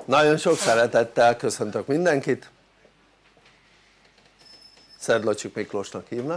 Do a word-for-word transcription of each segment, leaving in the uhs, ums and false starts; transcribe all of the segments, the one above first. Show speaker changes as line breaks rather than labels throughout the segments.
Nagyon sok szeretettel köszöntök mindenkit, Szedlacsik Miklósnak hívnak.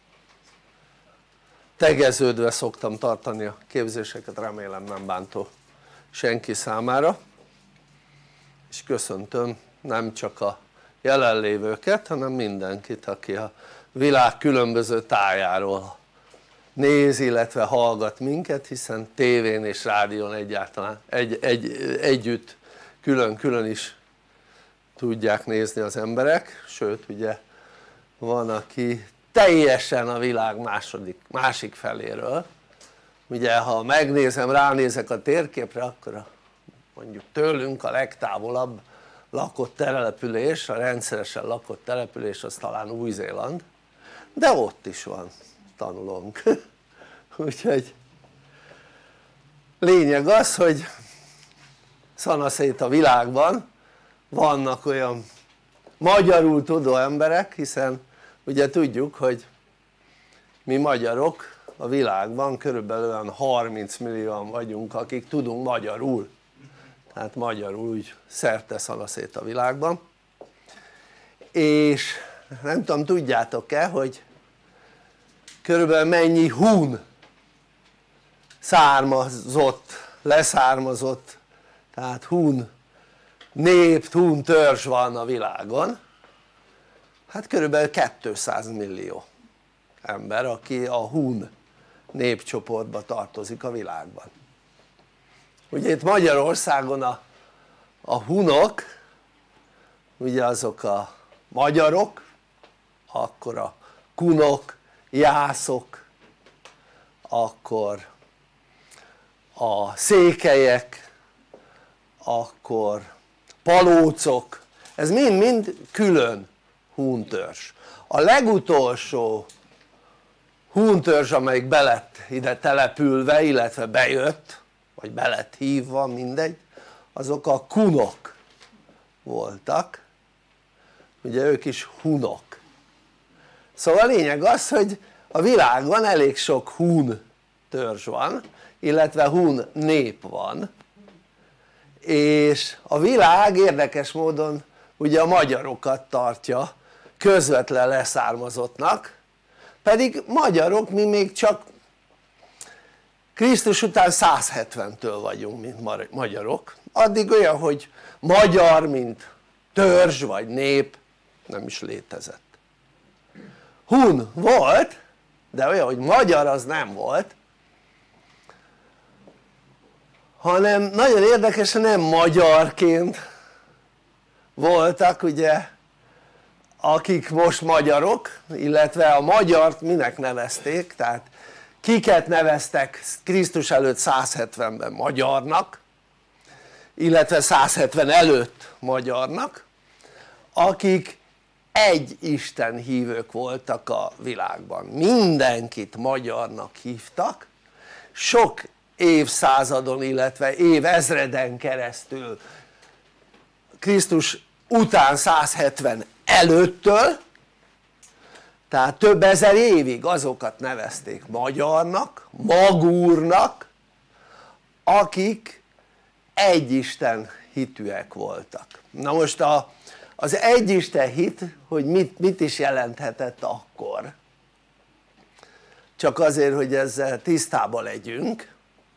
Tegeződve szoktam tartani a képzéseket, remélem nem bántó senki számára, és köszöntöm nem csak a jelenlévőket, hanem mindenkit, aki a világ különböző tájáról néz, illetve hallgat minket, hiszen tévén és rádión egyáltalán egy, egy, együtt külön-külön is tudják nézni az emberek, sőt ugye van aki teljesen a világ második, másik feléről, ugye ha megnézem, ránézek a térképre, akkor a, mondjuk tőlünk a legtávolabb lakott település, a rendszeresen lakott település az talán Új-Zéland, de ott is van tanulónk úgyhogy lényeg az, hogy szanaszét a világban vannak olyan magyarul tudó emberek, hiszen ugye tudjuk, hogy mi magyarok a világban körülbelül olyan harminc millióan vagyunk, akik tudunk magyarul, tehát magyarul úgy szerte szanaszét a világban, és nem tudom, tudjátok-e, hogy körülbelül mennyi hun származott, leszármazott, tehát hun nép, hun törzs van a világon? Hát körülbelül kétszáz millió ember, aki a hun népcsoportba tartozik a világban. Ugye itt Magyarországon a, a hunok, ugye azok a magyarok, akkor a kunok, jászok, akkor a székelyek, akkor palócok, ez mind-mind külön huntörzs. A legutolsó huntörzs, amelyik be lett ide települve, illetve bejött, vagy be lett hívva, mindegy, azok a kunok voltak, ugye ők is hunok. Szóval a lényeg az, hogy a világban elég sok hun törzs van, illetve hun nép van, és a világ érdekes módon ugye a magyarokat tartja közvetlen leszármazottnak, pedig magyarok mi még csak Krisztus után száz hetventől vagyunk, mint magyarok, addig olyan, hogy magyar, mint törzs vagy nép nem is létezett. Hun volt, de olyan, hogy magyar az nem volt, hanem nagyon érdekesen nem magyarként voltak ugye akik most magyarok, illetve a magyart minek nevezték, tehát kiket neveztek Krisztus előtt száz hetvenben magyarnak, illetve száz hetven előtt magyarnak, akik egy Isten hívők voltak a világban, mindenkit magyarnak hívtak, sok évszázadon, illetve évezreden keresztül, Krisztus után száz hetven előttől, tehát több ezer évig azokat nevezték magyarnak, magúrnak, akik egyisten hitűek voltak. Na most a, az egyisten hit, hogy mit, mit is jelenthetett akkor, csak azért, hogy ezzel tisztában legyünk,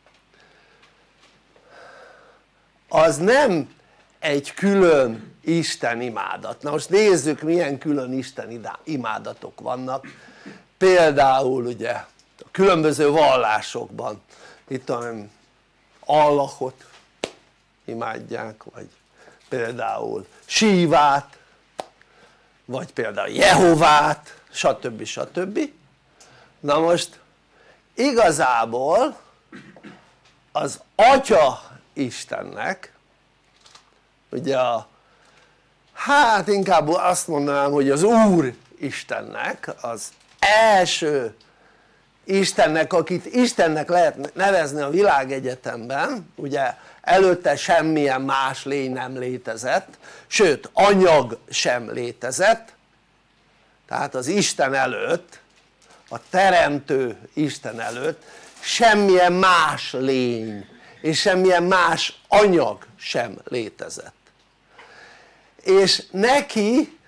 az nem egy külön Isten imádat. Na most nézzük, milyen külön Isten imádatok vannak, például ugye a különböző vallásokban, itt olyan Allahot imádják, vagy például Sívát, vagy például Jehovát, stb. stb. Na most igazából az Atya Istennek, ugye a, hát inkább azt mondanám, hogy az Úr Istennek, az első Istennek, akit Istennek lehet nevezni a világegyetemben, ugye előtte semmilyen más lény nem létezett, sőt anyag sem létezett, tehát az Isten előtt, a teremtő Isten előtt semmilyen más lény és semmilyen más anyag sem létezett. és neki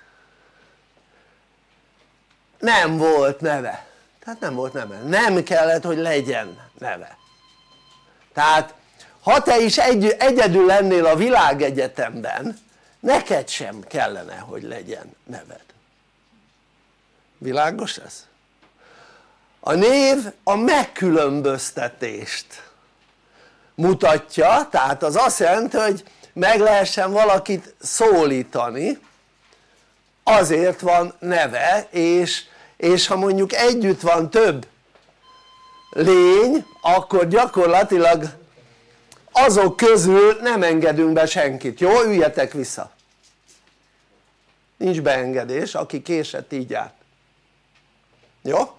nem volt neve, tehát nem volt neve, nem kellett hogy legyen neve. Tehát ha te is egy, egyedül lennél a világegyetemben, neked sem kellene hogy legyen neved. Világos ez? A név a megkülönböztetést mutatja, tehát az azt jelenti hogy meg lehessen valakit szólítani, azért van neve, és, és ha mondjuk együtt van több lény, akkor gyakorlatilag azok közül nem engedünk be senkit, jó? Üljetek vissza, nincs beengedés, aki késett így át, jó?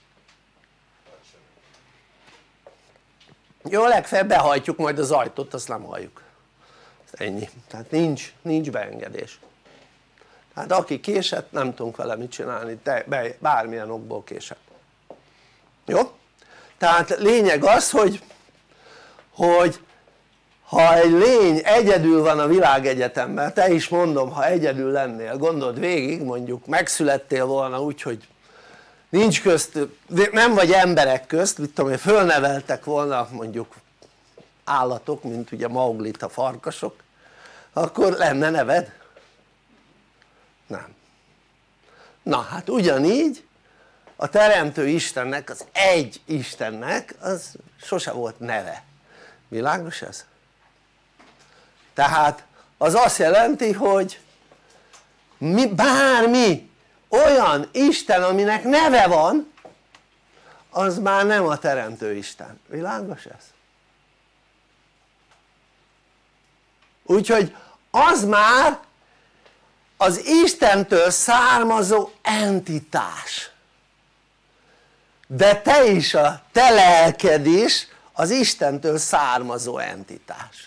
Jó, legfeljebb behajtjuk majd az ajtót, azt nem halljuk, ennyi, tehát nincs, nincs beengedés. Tehát aki késett, nem tudunk vele mit csinálni, te, bármilyen okból késett, jó? Tehát lényeg az hogy, hogy ha egy lény egyedül van a világegyetemben, te is mondom, ha egyedül lennél, gondold végig, mondjuk megszülettél volna úgy hogy nincs közt, nem vagy emberek közt, mit tudom én, fölneveltek volna mondjuk állatok, mint ugye Mauglit a farkasok, akkor lenne neved? Nem. Na hát ugyanígy a teremtő Istennek, az egy Istennek az sose volt neve. Világos ez? Tehát az azt jelenti hogy mi, bármi olyan Isten aminek neve van, az már nem a teremtő Isten. Világos ez? Úgyhogy az már az Istentől származó entitás, de te is, a te lelked is az Istentől származó entitás.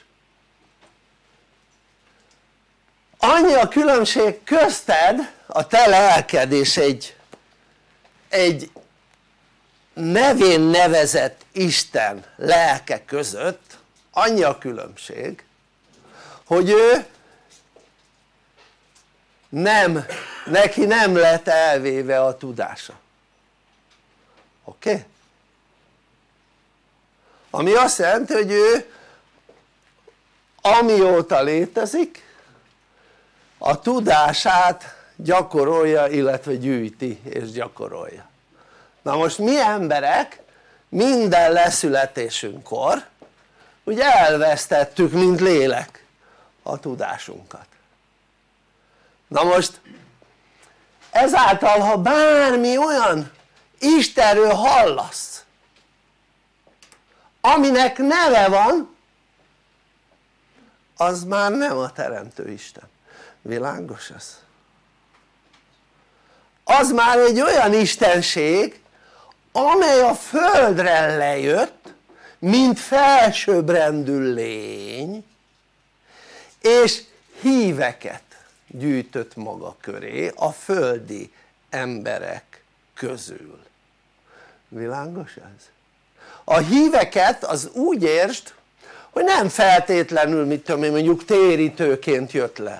Annyi a különbség közted, a te lelked és egy, egy nevén nevezett Isten lelke között, annyi a különbség hogy ő nem, neki nem lett elvéve a tudása, oké? Okay? Ami azt jelenti hogy ő amióta létezik a tudását gyakorolja, illetve gyűjti és gyakorolja. Na most mi emberek minden leszületésünkkor ugye elvesztettük mint lélek a tudásunkat. Na most ezáltal ha bármi olyan Istenről hallasz aminek neve van, az már nem a teremtő Isten. Világos ez? Az már egy olyan istenség amely a földre lejött mint felsőbbrendű lény és híveket gyűjtött maga köré a földi emberek közül. Világos ez? A híveket az úgy értsd hogy nem feltétlenül mit tudom én mondjuk térítőként jött le,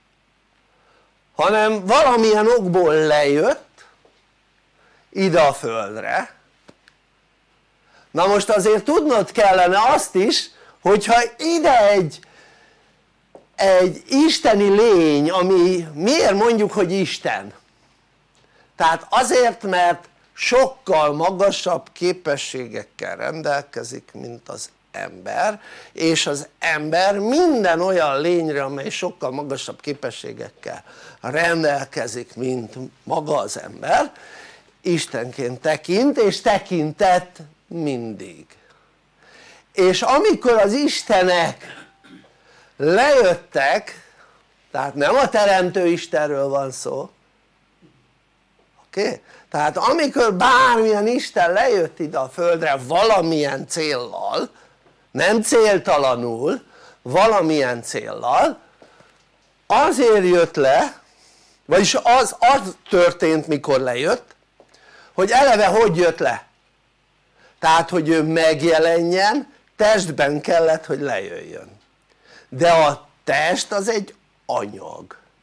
hanem valamilyen okból lejött ide a földre. Na most azért tudnod kellene azt is hogyha ide egy egy isteni lény ami miért mondjuk hogy Isten? Tehát azért mert sokkal magasabb képességekkel rendelkezik mint az ember, és az ember minden olyan lényre amely sokkal magasabb képességekkel rendelkezik mint maga az ember istenként tekint és tekintett mindig. És amikor az istenek lejöttek, tehát nem a teremtő Istenről van szó, oké? Okay? Tehát amikor bármilyen Isten lejött ide a földre valamilyen céllal, nem céltalanul, valamilyen céllal, azért jött le, vagyis az, az történt mikor lejött, hogy eleve hogy jött le? Tehát hogy ő megjelenjen, testben kellett hogy lejöjjön. De a test az egy anyag,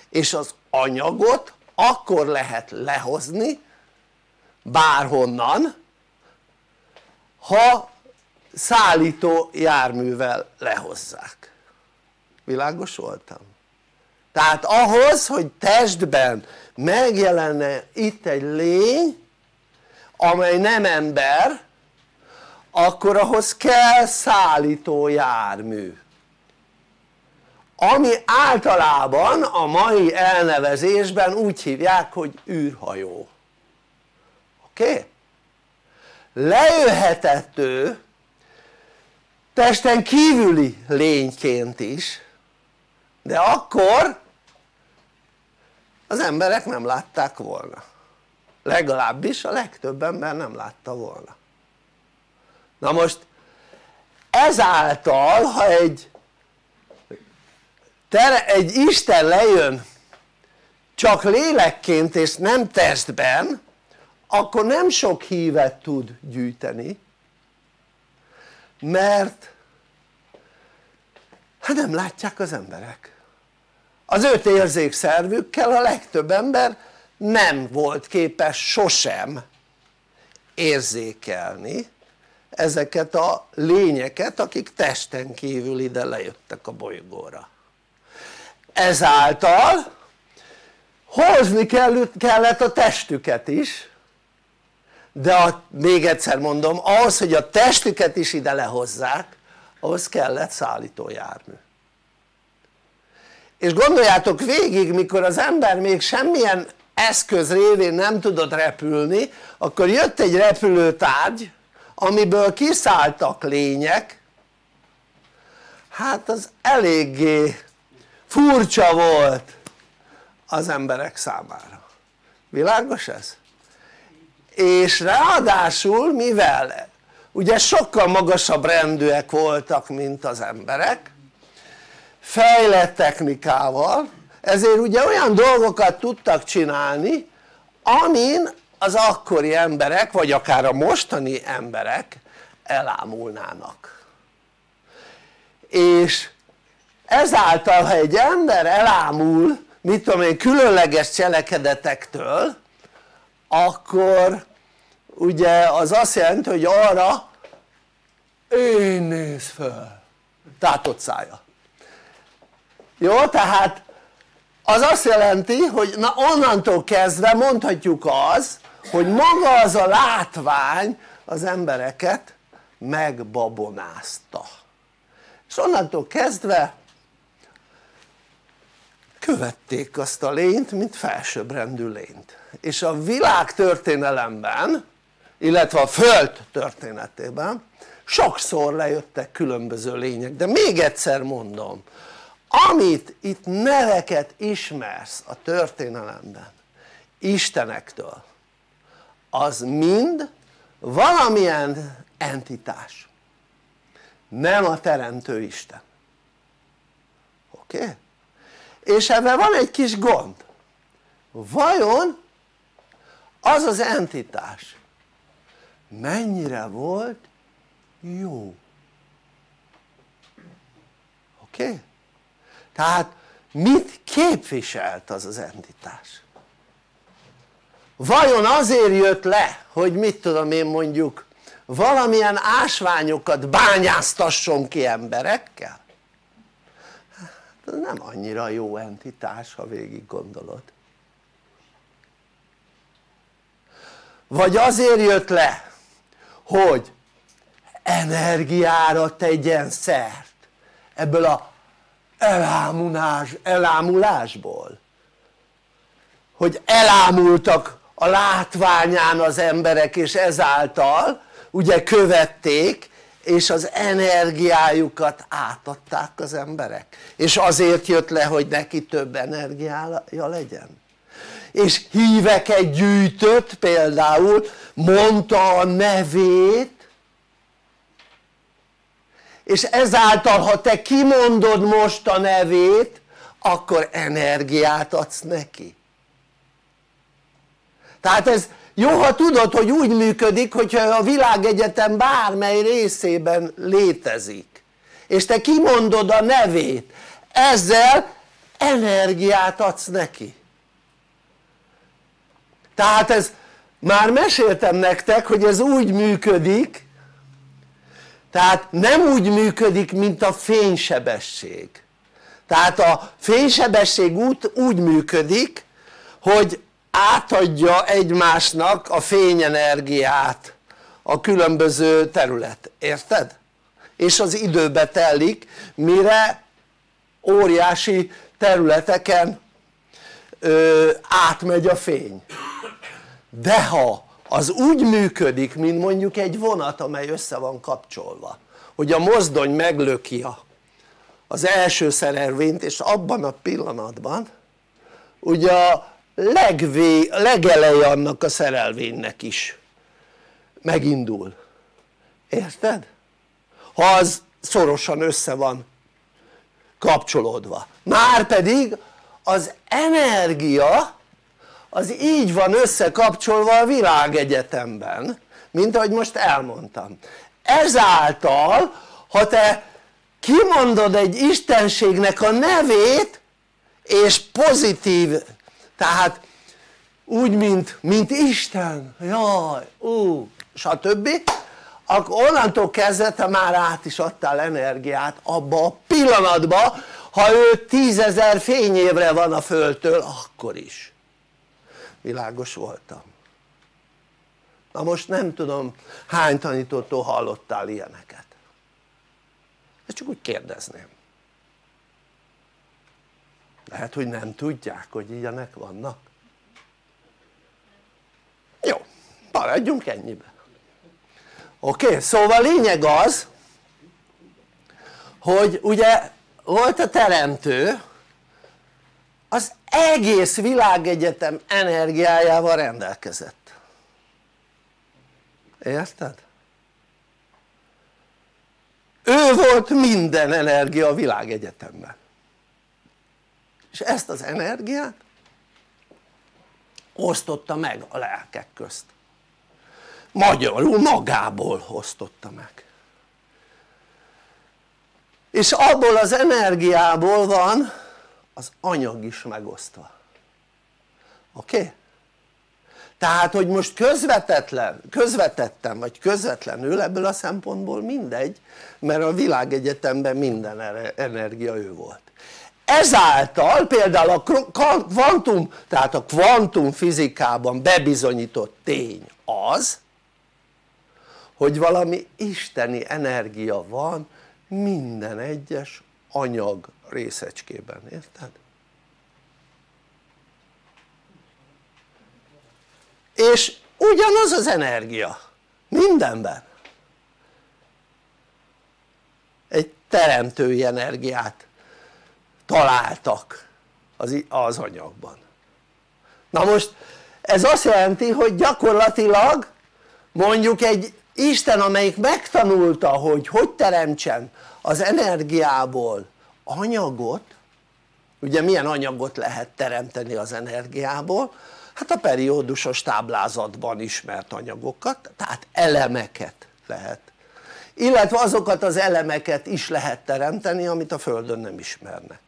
és az anyagot akkor lehet lehozni bárhonnan, ha szállító járművel lehozzák. Világos voltam? Tehát ahhoz, hogy testben megjelenne itt egy lény amely nem ember, akkor ahhoz kell szállító jármű, ami általában a mai elnevezésben úgy hívják, hogy űrhajó. Oké? Okay? Lejöhetett ő testen kívüli lényként is, de akkor az emberek nem látták volna, legalábbis a legtöbb ember nem látta volna. Na most ezáltal, ha egy, egy Isten lejön csak lélekként és nem testben, akkor nem sok hívet tud gyűjteni, mert hát nem látják az emberek. Az öt érzékszervükkel a legtöbb ember nem volt képes sosem érzékelni ezeket a lényeket, akik testen kívül ide lejöttek a bolygóra. Ezáltal hozni kellett a testüket is, de a, még egyszer mondom, ahhoz, hogy a testüket is ide lehozzák, ahhoz kellett szállítójármű. És gondoljátok végig, mikor az ember még semmilyen eszköz révén nem tudott repülni, akkor jött egy repülőtárgy, amiből kiszálltak lények, hát az eléggé furcsa volt az emberek számára. Világos ez? És ráadásul mivel ugye sokkal magasabb rendűek voltak mint az emberek, fejlett technikával, ezért ugye olyan dolgokat tudtak csinálni amin az akkori emberek vagy akár a mostani emberek elámulnának. És ezáltal, ha egy ember elámul mit tudom én különleges cselekedetektől, akkor ugye az azt jelenti, hogy arra én néz föl, tátott szája. Jó, tehát az azt jelenti, hogy na onnantól kezdve mondhatjuk az, hogy maga az a látvány az embereket megbabonázta, és onnantól kezdve követték azt a lényt, mint felsőbbrendű lényt. És a világ történelemben, illetve a föld történetében sokszor lejöttek különböző lények, de még egyszer mondom, amit itt neveket ismersz a történelemben istenektől, az mind valamilyen entitás, nem a teremtő Isten. Oké? Okay? És ebben van egy kis gond, vajon az az entitás mennyire volt jó? Oké? Okay? Tehát mit képviselt az az entitás? Vajon azért jött le, hogy mit tudom én mondjuk valamilyen ásványokat bányáztasson ki emberekkel? Hát ez nem annyira jó entitás, ha végig gondolod. Vagy azért jött le, hogy energiára tegyen szert ebből a elámulás, elámulásból, hogy elámultak a látványán az emberek, és ezáltal ugye követték, és az energiájukat átadták az emberek, és azért jött le, hogy neki több energiája legyen, és híveket gyűjtött, például mondta a nevét, és ezáltal, ha te kimondod most a nevét, akkor energiát adsz neki. Tehát ez jó, ha tudod, hogy úgy működik, hogyha a világegyetem bármely részében létezik, és te kimondod a nevét, ezzel energiát adsz neki. Tehát ez, már meséltem nektek, hogy ez úgy működik, tehát nem úgy működik, mint a fénysebesség. Tehát a fénysebesség úgy, úgy működik, hogy átadja egymásnak a fényenergiát a különböző terület, érted? És az időbe telik, mire óriási területeken ö, átmegy a fény. De ha az úgy működik, mint mondjuk egy vonat, amely össze van kapcsolva, hogy a mozdony meglöki a, az első szerelvényt, és abban a pillanatban ugye a legvé, legeleje annak a szerelvénynek is megindul, érted? Ha az szorosan össze van kapcsolódva, márpedig az energia az így van összekapcsolva a világegyetemben, mint ahogy most elmondtam. Ezáltal, ha te kimondod egy istenségnek a nevét, és pozitív, tehát úgy mint, mint Isten, jaj, ú, stb., akkor onnantól kezdve te már át is adtál energiát abba a pillanatba, ha ő tízezer fényévre van a Földtől, akkor is. Világos voltam? Na most nem tudom, hány tanítótól hallottál ilyeneket? Ezt csak úgy kérdezném. Lehet, hogy nem tudják, hogy ilyenek vannak. Jó, maradjunk ennyibe. Oké, okay, szóval a lényeg az, hogy ugye volt a teremtő, az egész világegyetem energiájával rendelkezett. Érted? Ő volt minden energia a világegyetemben. És ezt az energiát osztotta meg a lelkek közt. Magyarul magából osztotta meg. És abból az energiából van az anyag is megosztva. Oké? Okay? Tehát hogy most közvetetlen, közvetettem vagy közvetlenül, ebből a szempontból mindegy, mert a világegyetemben minden energia ő volt. Ezáltal például a kvantum, tehát a kvantumfizikában bebizonyított tény az, hogy valami isteni energia van minden egyes anyag részecskében, érted? És ugyanaz az energia mindenben, egy teremtői energiát találtak az, az anyagban. Na most ez azt jelenti, hogy gyakorlatilag mondjuk egy Isten, amelyik megtanulta, hogy hogy teremtsen az energiából anyagot, ugye milyen anyagot lehet teremteni az energiából? Hát a periódusos táblázatban ismert anyagokat, tehát elemeket lehet, illetve azokat az elemeket is lehet teremteni, amit a Földön nem ismernek.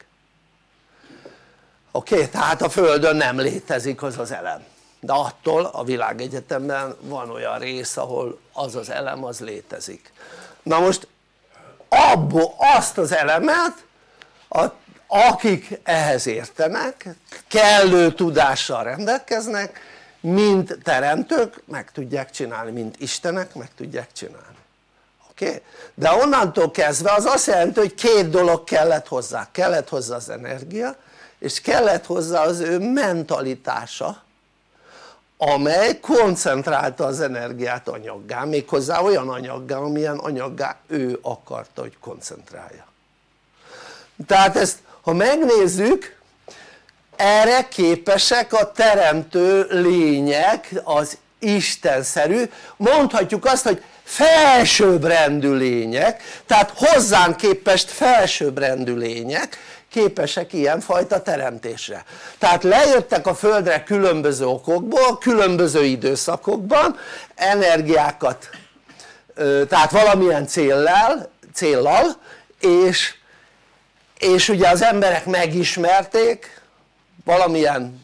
Oké, okay? Tehát a Földön nem létezik az az elem, de attól a világegyetemben van olyan rész, ahol az az elem az létezik. Na most abból azt az elemet, a, akik ehhez értenek, kellő tudással rendelkeznek, mint teremtők meg tudják csinálni, mint istenek meg tudják csinálni. Oké? Okay? De onnantól kezdve az azt jelenti, hogy két dolog kellett hozzá, kellett hozzá az energia, és kellett hozzá az ő mentalitása, amely koncentrálta az energiát anyaggá, méghozzá olyan anyaggá, amilyen anyaggá ő akarta, hogy koncentrálja. Tehát ezt ha megnézzük, erre képesek a teremtő lények, az istenszerű, mondhatjuk azt, hogy felsőbbrendű lények, tehát hozzánk képest felsőbbrendű lények képesek ilyenfajta teremtésre. Tehát lejöttek a Földre különböző okokból, különböző időszakokban, energiákat, tehát valamilyen céllal, céllal és, és ugye az emberek megismerték valamilyen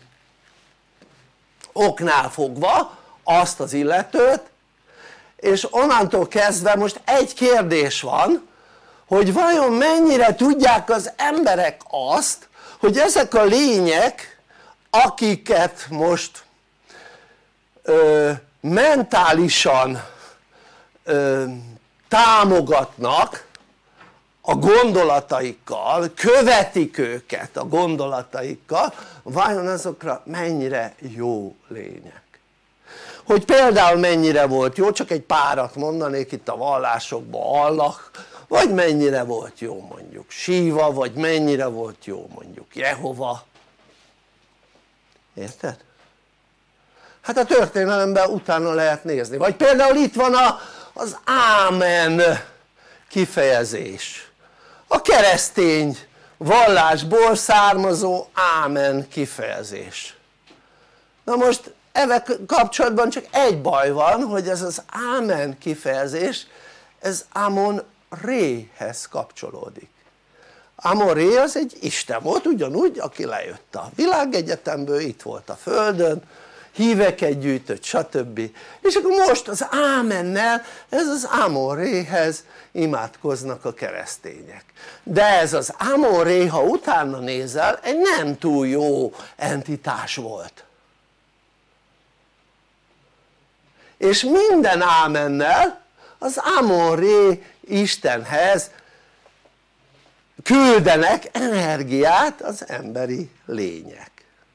oknál fogva azt az illetőt, és onnantól kezdve most egy kérdés van, hogy vajon mennyire tudják az emberek azt, hogy ezek a lények, akiket most ö, mentálisan ö, támogatnak a gondolataikkal, követik őket a gondolataikkal, vajon azokra mennyire jó lények. Hogy például mennyire volt jó, csak egy párat mondanék itt a vallásokban, Allah, vagy mennyire volt jó mondjuk Síva, vagy mennyire volt jó mondjuk Jehova, érted? Hát a történelemben utána lehet nézni, vagy például itt van a, az ámen kifejezés, a keresztény vallásból származó ámen kifejezés. Na most ezzel kapcsolatban csak egy baj van, hogy ez az ámen kifejezés, ez Amon Réhez kapcsolódik. Amon Ré az egy isten volt, ugyanúgy, aki lejött a világegyetemből, itt volt a földön, híveket gyűjtött, stb. És akkor most az ámennel, ez az Amon Réhez imádkoznak a keresztények. De ez az Amon Ré, ha utána nézel, egy nem túl jó entitás volt. És minden ámennel az Amon Ré Istenhez küldenek energiát az emberi lények.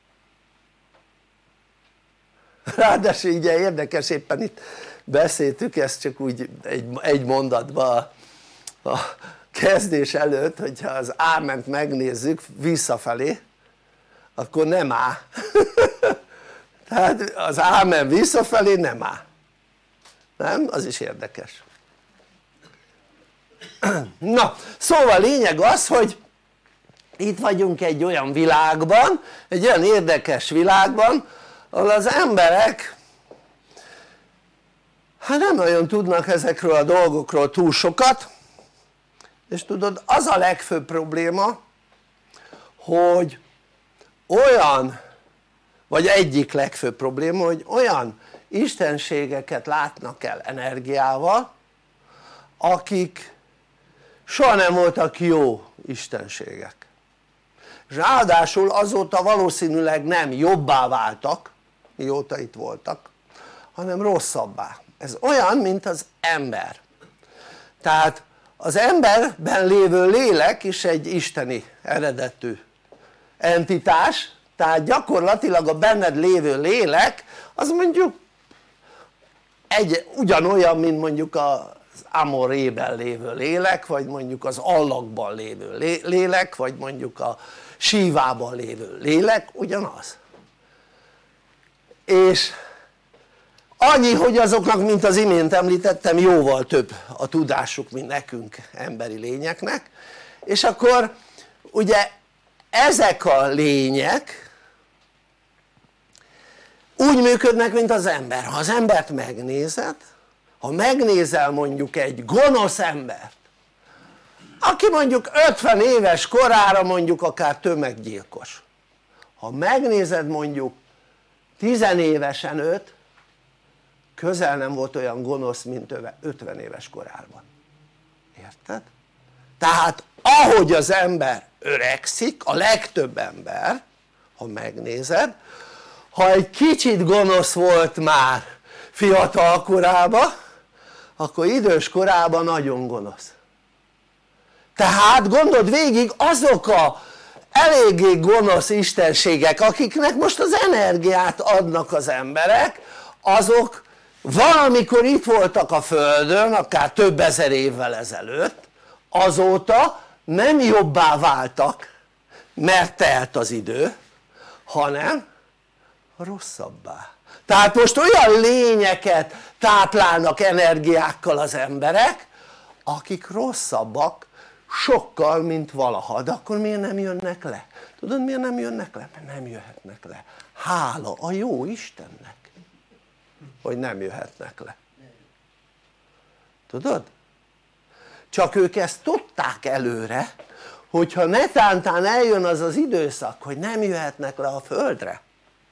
Ráadásul ugye érdekes, éppen itt beszéltük ezt csak úgy egy, egy mondatban a kezdés előtt, hogyha az áment megnézzük visszafelé, akkor nem á. Tehát az ámen visszafelé nem á. Nem? Az is érdekes. Na, szóval lényeg az, hogy itt vagyunk egy olyan világban, egy olyan érdekes világban, ahol az emberek hát nem nagyon tudnak ezekről a dolgokról túl sokat, és tudod, az a legfőbb probléma, hogy olyan, vagy egyik legfőbb probléma, hogy olyan istenségeket látnak el energiával, akik soha nem voltak jó istenségek, és ráadásul azóta valószínűleg nem jobbá váltak, mióta itt voltak, hanem rosszabbá. Ez olyan, mint az ember. Tehát az emberben lévő lélek is egy isteni eredetű entitás, tehát gyakorlatilag a benned lévő lélek az mondjuk egy, ugyanolyan, mint mondjuk az Amon Rében lévő lélek, vagy mondjuk az Allahban lévő lélek, vagy mondjuk a Sívában lévő lélek, ugyanaz. És annyi, hogy azoknak, mint az imént említettem, jóval több a tudásuk, mint nekünk emberi lényeknek, és akkor ugye ezek a lények úgy működnek, mint az ember. Ha az embert megnézed, ha megnézel mondjuk egy gonosz embert, aki mondjuk ötven éves korára mondjuk akár tömeggyilkos, ha megnézed mondjuk tizenévesen őt, közel nem volt olyan gonosz, mint ötven éves korában. Érted? Tehát ahogy az ember öregszik, a legtöbb ember, ha megnézed, ha egy kicsit gonosz volt már fiatal korában, akkor idős korában nagyon gonosz. Tehát gondold végig, azok a eléggé gonosz istenségek, akiknek most az energiát adnak az emberek, azok valamikor itt voltak a földön, akár több ezer évvel ezelőtt, azóta nem jobbá váltak, mert telt az idő, hanem rosszabbá. Tehát most olyan lényeket táplálnak energiákkal az emberek, akik rosszabbak sokkal, mint valaha. De akkor miért nem jönnek le? Tudod, miért nem jönnek le? Mert nem jöhetnek le. Hála a jó Istennek, hogy nem jöhetnek le. Tudod? Csak ők ezt tudták előre, hogyha netántán eljön az az időszak hogy nem jöhetnek le a földre,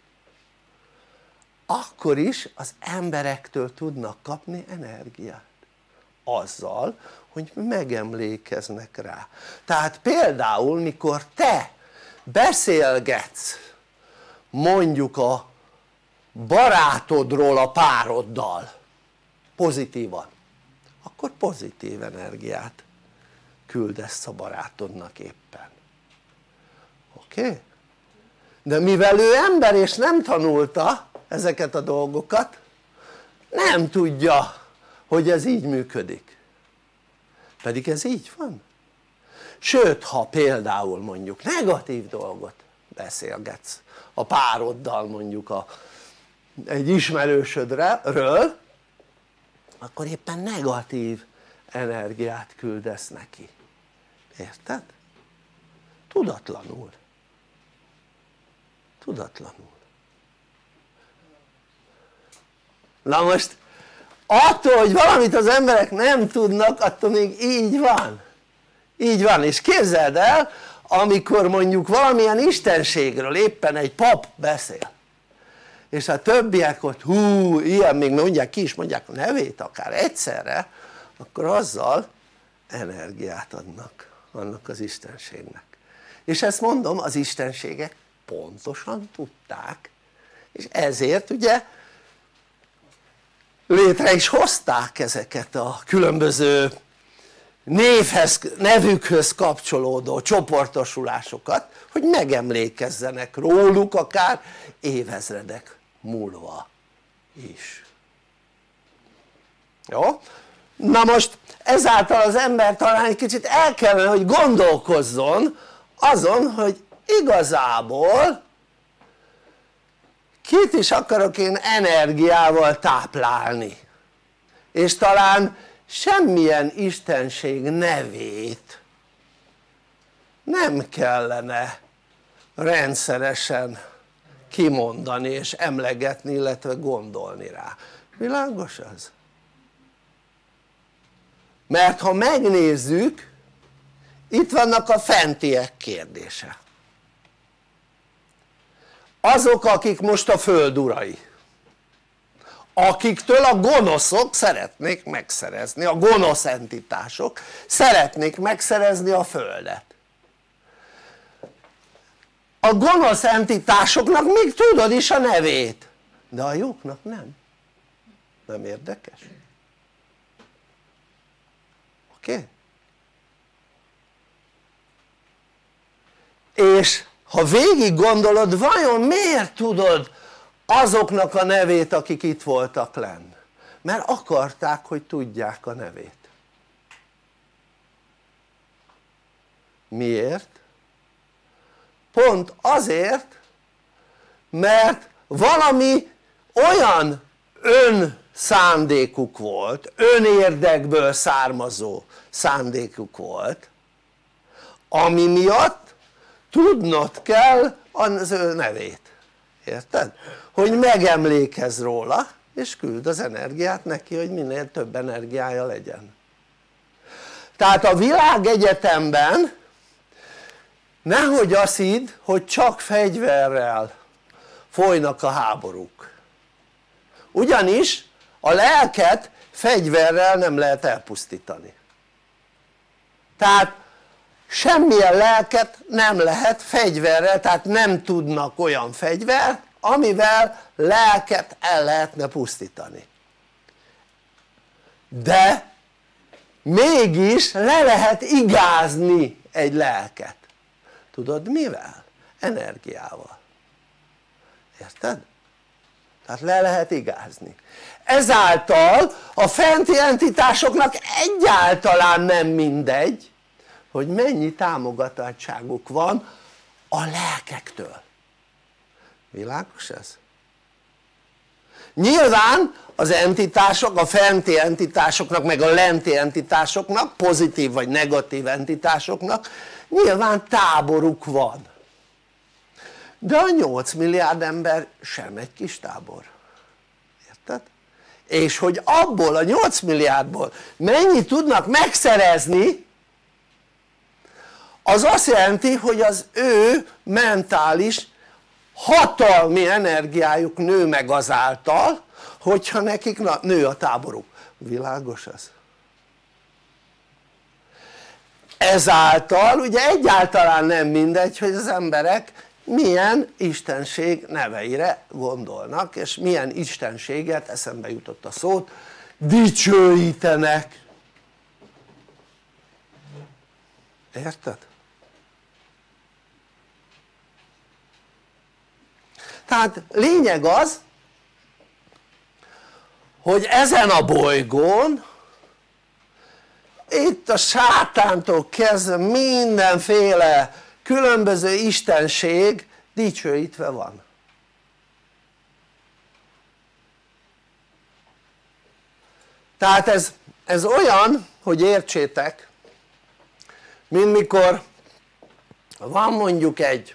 akkor is az emberektől tudnak kapni energiát azzal hogy megemlékeznek rá. Tehát például mikor te beszélgetsz mondjuk a barátodról a pároddal pozitívan, akkor pozitív energiát küldesz a barátodnak éppen, oké? Okay? De mivel ő ember és nem tanulta ezeket a dolgokat, nem tudja hogy ez így működik, pedig ez így van. Sőt, ha például mondjuk negatív dolgot beszélgetsz a pároddal, mondjuk a, egy ismerősödről, akkor éppen negatív energiát küldesz neki, érted? Tudatlanul, tudatlanul. Na most attól hogy valamit az emberek nem tudnak, attól még így van, így van. És képzeld el, amikor mondjuk valamilyen istenségről éppen egy pap beszél, és a többiek ott hú, ilyen, még mondják ki is mondják a nevét akár egyszerre, akkor azzal energiát adnak annak az istenségnek. És ezt mondom, az istenségek pontosan tudták, és ezért ugye létre is hozták ezeket a különböző névhez, nevükhöz kapcsolódó csoportosulásokat, hogy megemlékezzenek róluk akár évezredek múlva is. Jó? Na most ezáltal az ember talán egy kicsit el kellene hogy gondolkozzon azon hogy igazából kit is akarok én energiával táplálni, és talán semmilyen istenség nevét nem kellene rendszeresen kimondani és emlegetni, illetve gondolni rá. Világos az? Mert ha megnézzük, itt vannak a fentiek kérdése. Azok akik most a föld urai, akiktől a gonoszok szeretnék megszerezni, a gonosz entitások szeretnék megszerezni a földet. A gonosz entitásoknak még tudod is a nevét, de a jóknak nem. Nem érdekes? Oké? Okay? És ha végig gondolod, vajon miért tudod azoknak a nevét akik itt voltak lenn? Mert akarták hogy tudják a nevét. Miért? Pont azért mert valami olyan önszándékuk volt, önérdekből származó szándékuk volt, ami miatt tudnod kell az ő nevét, érted? Hogy megemlékezz róla és küld az energiát neki hogy minél több energiája legyen. Tehát a világegyetemben nehogy azt hidd hogy csak fegyverrel folynak a háborúk, ugyanis a lelket fegyverrel nem lehet elpusztítani. Tehát semmilyen lelket nem lehet fegyverrel, tehát nem tudnak olyan fegyvert amivel lelket el lehetne pusztítani, de mégis le lehet igázni egy lelket. Tudod mivel? Energiával, érted? Tehát le lehet igázni. Ezáltal a fenti entitásoknak egyáltalán nem mindegy hogy mennyi támogatottságuk van a lelkektől. Világos ez? Nyilván az entitások, a fenti entitásoknak meg a lenti entitásoknak, pozitív vagy negatív entitásoknak nyilván táboruk van, de a nyolc milliárd ember sem egy kis tábor, érted? És hogy abból a nyolc milliárdból mennyit tudnak megszerezni az azt jelenti hogy az ő mentális hatalmi energiájuk nő meg azáltal hogyha nekik nő a táboruk. Világos ez? Ezáltal ugye egyáltalán nem mindegy hogy az emberek milyen istenség neveire gondolnak és milyen istenséget, eszembe jutott a szót, dicsőítenek. Érted? Tehát lényeg az hogy ezen a bolygón itt a sátántól kezdve mindenféle különböző istenség dicsőítve van. Tehát ez, ez olyan hogy értsétek mint mikor van mondjuk egy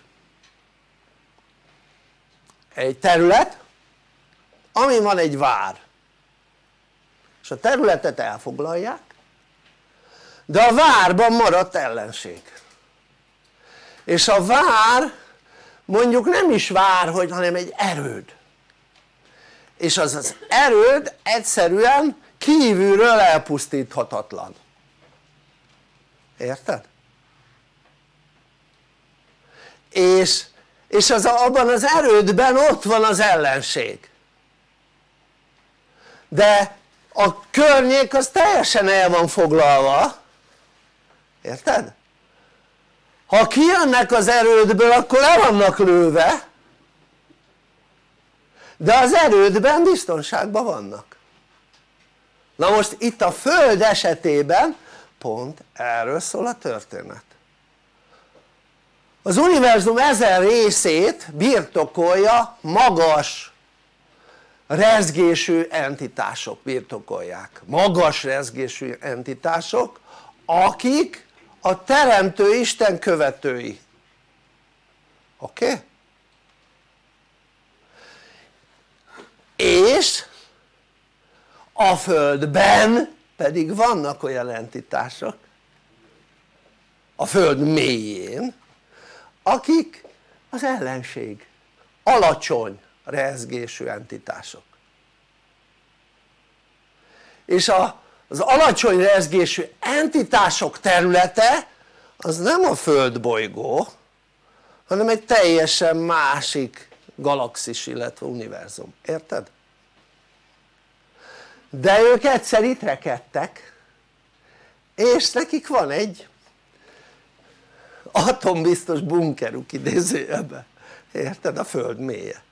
egy terület ami van egy vár és a területet elfoglalják de a várban maradt ellenség és a vár mondjuk nem is vár hogy hanem egy erőd és az az erőd egyszerűen kívülről elpusztíthatatlan. Érted? és, és az, abban az erődben ott van az ellenség de a környék az teljesen el van foglalva, érted? Ha kijönnek az erődből akkor le vannak lőve de az erődben biztonságban vannak. Na most itt a Föld esetében pont erről szól a történet. Az univerzum ezen részét birtokolja magas rezgésű entitások birtokolják, magas rezgésű entitások akik a teremtő Isten követői. Oké? Okay? És a Földben pedig vannak olyan entitások a Föld mélyén akik az ellenség, alacsony rezgésű entitások és a, az alacsony rezgésű entitások területe az nem a Földbolygó hanem egy teljesen másik galaxis illetve univerzum, érted? de ők egyszer itt rekedtek és nekik van egy atombiztos bunkeruk idézőjelben, érted? A Föld mélye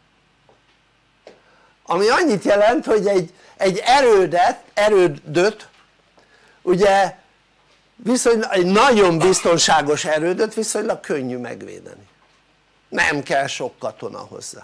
ami annyit jelent hogy egy, egy erődet, erődöt ugye viszonylag, egy nagyon biztonságos erődöt viszonylag könnyű megvédeni, nem kell sok katona hozzá.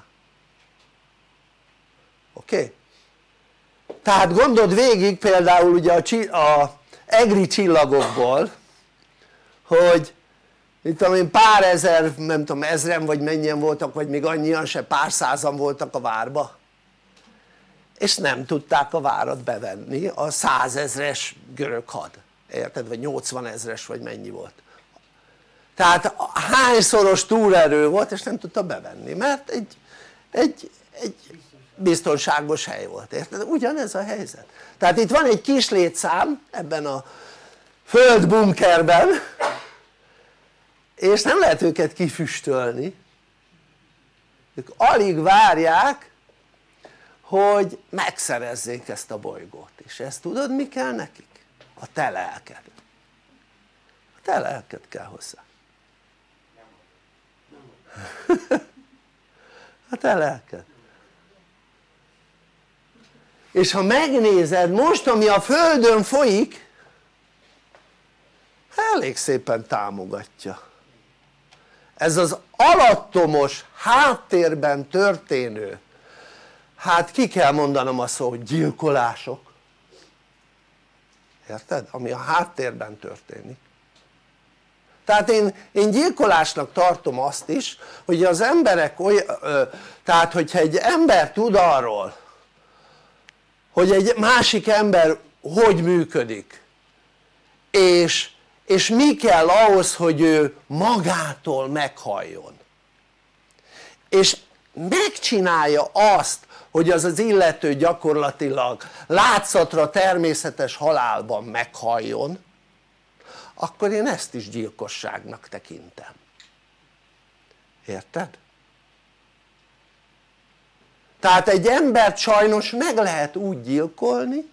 Oké? Okay? Tehát gondold végig például ugye a, a egri csillagokból hogy itt tudom pár ezer, nem tudom ezren vagy mennyien voltak vagy még annyian se, pár százan voltak a várba és nem tudták a várat bevenni a százezres görög had, érted? Vagy nyolcvanezres vagy mennyi volt, tehát hányszoros túlerő volt és nem tudta bevenni mert egy, egy, egy biztonságos hely volt, érted? Ugyanez a helyzet, tehát itt van egy kis létszám ebben a földbunkerben és nem lehet őket kifüstölni, ők alig várják hogy megszerezzék ezt a bolygót és ezt tudod mi kell nekik? A te lelked, a te lelked kell hozzá a te lelked. És ha megnézed most ami a Földön folyik elég szépen támogatja ez az alattomos háttérben történő, hát ki kell mondanom azt hogy gyilkolások, érted? Ami a háttérben történik. Tehát én, én gyilkolásnak tartom azt is hogy az emberek olyan, ö, tehát hogyha egy ember tud arról hogy egy másik ember hogy működik és, és mi kell ahhoz hogy ő magától meghalljon, és megcsinálja azt hogy az az illető gyakorlatilag látszatra természetes halálban meghalljon, akkor én ezt is gyilkosságnak tekintem. Érted? Tehát egy embert sajnos meg lehet úgy gyilkolni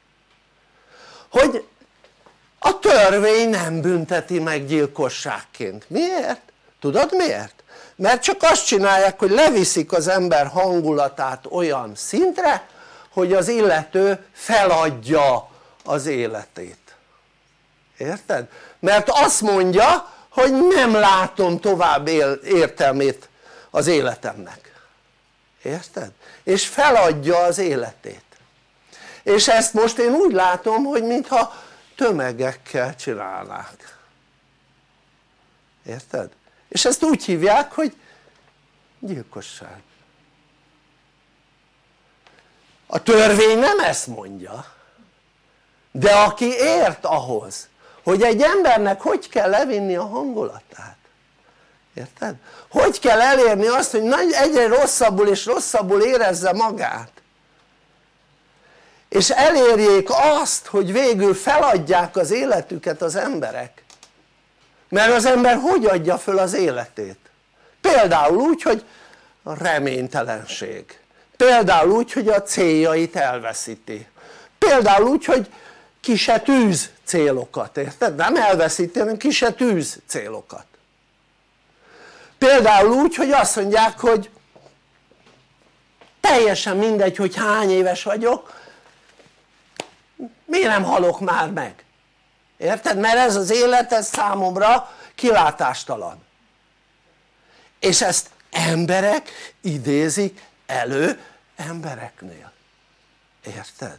hogy a törvény nem bünteti meg gyilkosságként. Miért? Tudod miért? Mert csak azt csinálják hogy leviszik az ember hangulatát olyan szintre hogy az illető feladja az életét. Érted? Mert azt mondja hogy nem látom tovább értelmét az életemnek. Érted? És feladja az életét. És ezt most én úgy látom hogy mintha tömegekkel csinálnák. Érted? És ezt úgy hívják hogy gyilkosság. A törvény nem ezt mondja, de aki ért ahhoz hogy egy embernek hogy kell levinni a hangulatát, érted? Hogy kell elérni azt hogy egyre rosszabbul és rosszabbul érezze magát, és elérjék azt hogy végül feladják az életüket az emberek, mert az ember hogy adja föl az életét? Például úgy hogy a reménytelenség, például úgy hogy a céljait elveszíti, például úgy hogy ki se tűz célokat, érted? Nem elveszíti hanem ki se tűz célokat, például úgy hogy azt mondják hogy teljesen mindegy hogy hány éves vagyok, miért nem halok már meg? Érted? Mert ez az élet ez számomra kilátástalan, és ezt emberek idézik elő embereknél. Érted?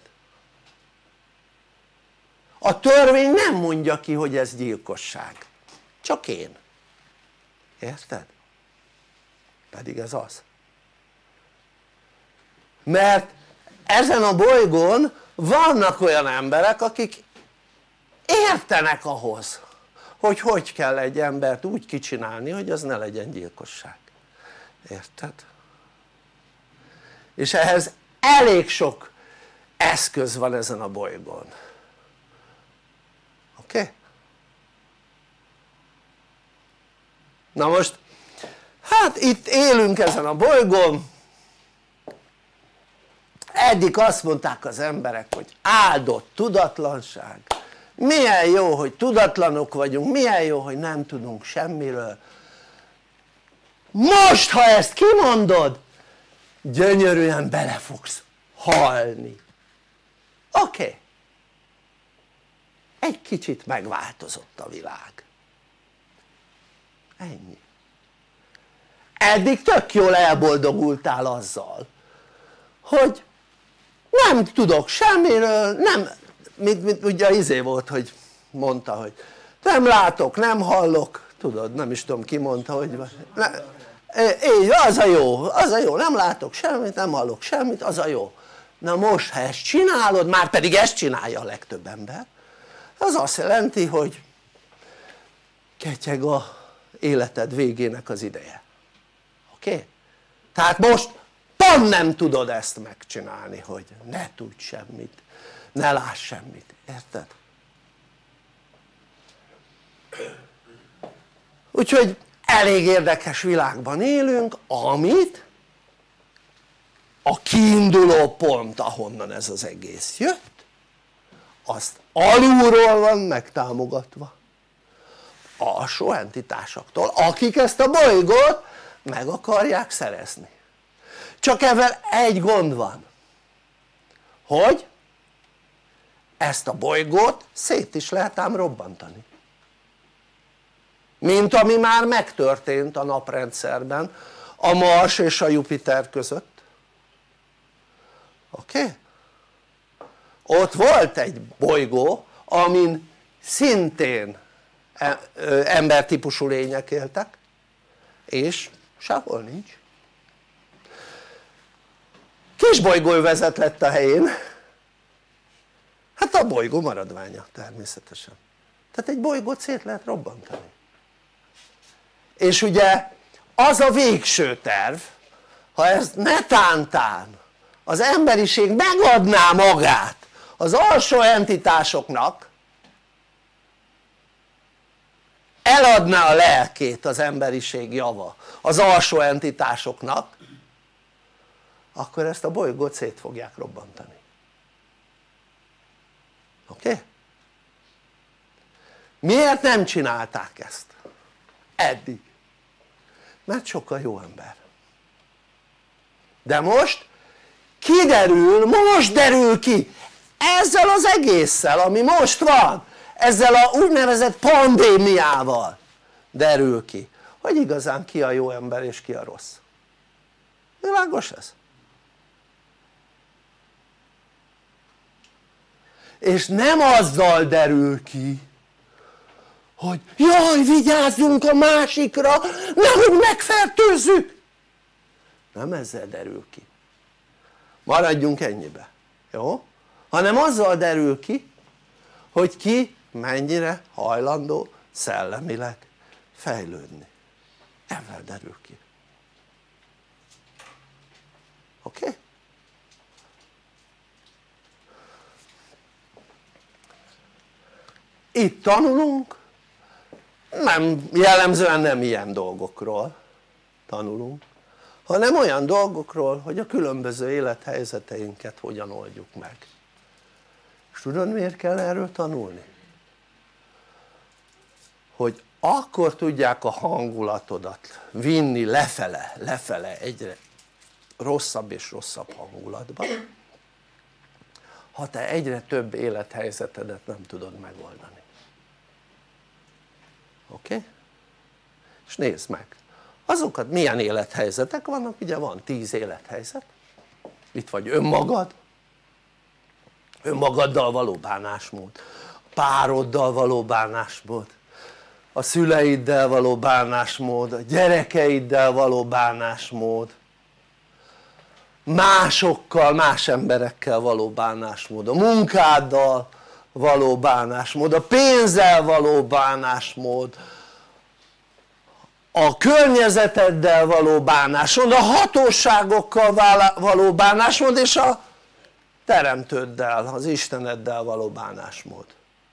A törvény nem mondja ki hogy ez gyilkosság, csak én. Érted? Pedig ez az. Mert ezen a bolygón vannak olyan emberek akik értenek ahhoz hogy hogy kell egy embert úgy kicsinálni hogy az ne legyen gyilkosság. Érted? És ehhez elég sok eszköz van ezen a bolygón. Oké? Okay? Na most hát itt élünk ezen a bolygón, eddig azt mondták az emberek hogy áldott tudatlanság, milyen jó hogy tudatlanok vagyunk, milyen jó hogy nem tudunk semmiről. Most ha ezt kimondod gyönyörűen bele fogsz halni. Oké, okay. Egy kicsit megváltozott a világ, ennyi. Eddig tök jól elboldogultál azzal hogy nem tudok semmiről, nem, mint, mint ugye izé volt hogy mondta hogy nem látok, nem hallok, tudod, nem is tudom ki mondta hogy ne, így az a jó, az a jó, nem látok semmit, nem hallok semmit, az a jó. Na most ha ezt csinálod, már pedig ezt csinálja a legtöbb ember, az azt jelenti hogy ketyeg a életed végének az ideje. Oké? Okay? Tehát most pont nem tudod ezt megcsinálni hogy ne tudj semmit, ne láss semmit, érted? Úgyhogy elég érdekes világban élünk, amit a kiinduló pont ahonnan ez az egész jött azt alulról van megtámogatva alsó entitásoktól akik ezt a bolygót meg akarják szerezni. Csak ezzel egy gond van, hogy ezt a bolygót szét is lehet ám robbantani, mint ami már megtörtént a naprendszerben a Mars és a Jupiter között. Oké? Okay? Ott volt egy bolygó amin szintén embertípusú lények éltek és sehol nincs. Kis bolygóövezet lett a helyén, hát a bolygó maradványa természetesen. Tehát egy bolygót szét lehet robbantani. És ugye az a végső terv, ha ez netántán az emberiség megadná magát az alsó entitásoknak, eladná a lelkét az emberiség java az alsó entitásoknak, akkor ezt a bolygót szét fogják robbantani. Oké? Okay? Miért nem csinálták ezt eddig? Mert sokkal jó ember. De most kiderül, most derül ki ezzel az egésszel ami most van, ezzel a úgynevezett pandémiával derül ki, hogy igazán ki a jó ember és ki a rossz. Világos ez? És nem azzal derül ki, hogy jaj, vigyázzunk a másikra, nehogy megfertőzzük. Nem ezzel derül ki. Maradjunk ennyibe, jó? Hanem azzal derül ki, hogy ki mennyire hajlandó szellemileg fejlődni. Ezzel derül ki. Oké? Okay? Itt tanulunk, nem, jellemzően nem ilyen dolgokról tanulunk, hanem olyan dolgokról, hogy a különböző élethelyzeteinket hogyan oldjuk meg. És tudod miért kell erről tanulni? Hogy akkor tudják a hangulatodat vinni lefele, lefele egyre rosszabb és rosszabb hangulatba, ha te egyre több élethelyzetedet nem tudod megoldani. Oké? Okay? És nézd meg, azokat milyen élethelyzetek vannak, ugye van tíz élethelyzet, itt vagy önmagad, önmagaddal való bánásmód, pároddal való bánásmód, a szüleiddel való bánásmód, a gyerekeiddel való bánásmód, másokkal, más emberekkel való bánásmód, a munkáddal való bánásmód, a pénzzel való bánásmód, a környezeteddel való bánásmód, a hatóságokkal való bánásmód és a teremtőddel, az Isteneddel való bánásmód.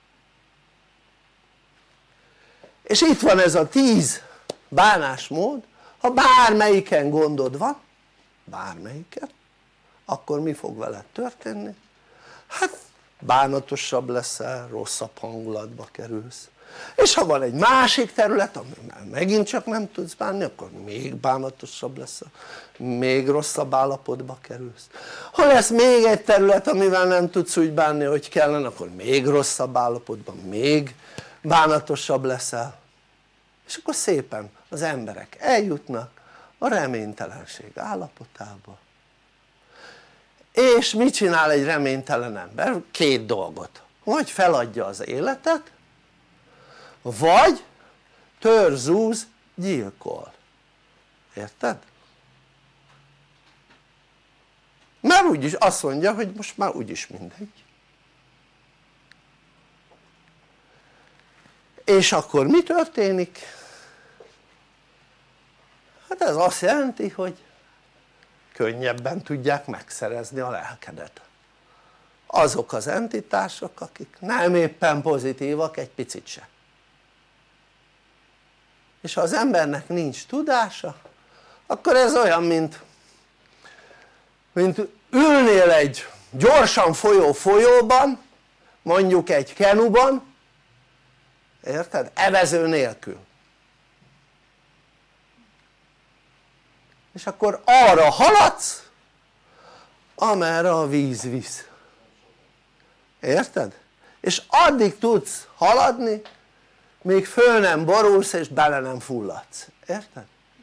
És itt van ez a tíz bánásmód, ha bármelyiken gondod van, bármelyiken, akkor mi fog veled történni? Hát bánatosabb leszel, rosszabb hangulatba kerülsz. És ha van egy másik terület, amivel megint csak nem tudsz bánni, akkor még bánatosabb leszel, még rosszabb állapotba kerülsz. Ha lesz még egy terület, amivel nem tudsz úgy bánni, hogy kellene, akkor még rosszabb állapotban, még bánatosabb leszel. És akkor szépen az emberek eljutnak a reménytelenség állapotába. És mit csinál egy reménytelen ember? Két dolgot, vagy feladja az életet, vagy törzúz, gyilkol. Érted? Mert úgyis azt mondja, hogy most már úgyis mindegy. És akkor mi történik? Hát ez azt jelenti, hogy könnyebben tudják megszerezni a lelkedet azok az entitások, akik nem éppen pozitívak egy picit se. És ha az embernek nincs tudása, akkor ez olyan, mint mint ülnél egy gyorsan folyó folyóban, mondjuk egy kenuban, érted? Evező nélkül. És akkor arra haladsz, amerre a víz visz. Érted? És addig tudsz haladni, még föl nem borulsz és bele nem fulladsz. Érted?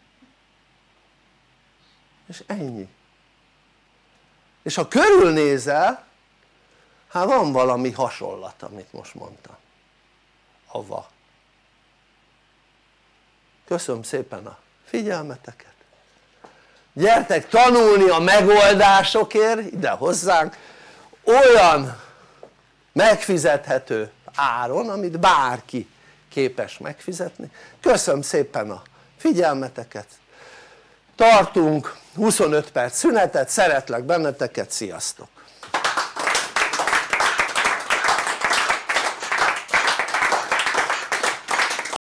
És ennyi. És ha körülnézel, hát van valami hasonlat, amit most mondtam. Ava. Köszönöm szépen a figyelmeteket. Gyertek tanulni a megoldásokért ide hozzánk, olyan megfizethető áron, amit bárki képes megfizetni. Köszönöm szépen a figyelmeteket, tartunk huszonöt perc szünetet, szeretlek benneteket, sziasztok!